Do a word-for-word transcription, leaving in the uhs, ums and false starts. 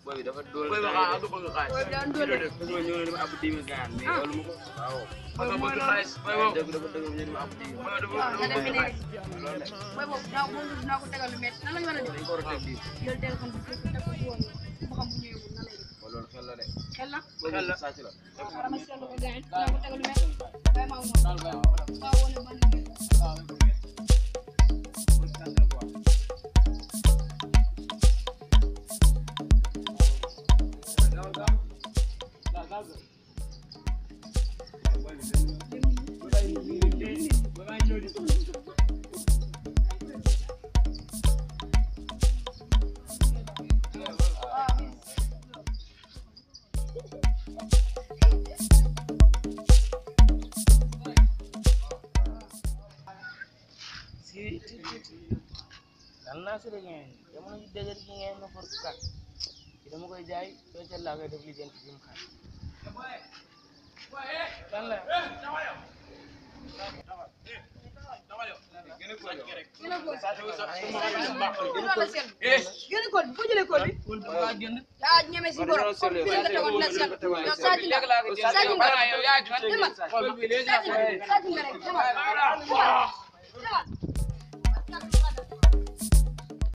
booy bi dafa doole booy bi xaalis du bëgg xaalis. booy bi daan doole. dafa ñëw ne dama ab dix mille gaan mais loolu ma ko waaw booy bi bëgg xaalis booy boobu. dëgg dafa dëgg ñu ne ma ab dix mille booy bi waaw nga def bëgg léegi. xaalis. loolu de booy boobu daaw moom dinaa ko tegal lu métti nan la ñu war a def. dañ ko war a teg bii jël téléphone bi teg ko teg ko ci yoon bi ba xam bu ñëwee nan lay def. ba loolu xel la de xel na. xel la sàcc la war ma seetlu ko gaañ dinaa ko tegal lu métti. bàyyi ma moom waaw wane ban liggéey. dal naa si rek ngeen jamono ji dëgër gi ngeen na force kat ci dama koy jaay soo ca laa koy def li jënt ci mu xaar lan la gën a góor gën a góor foo jëlee code bi yaa ñeme si borom comme fii nga tegoon la seet yow saa ji nga saa ji nga demal saa ji nga rek demal demal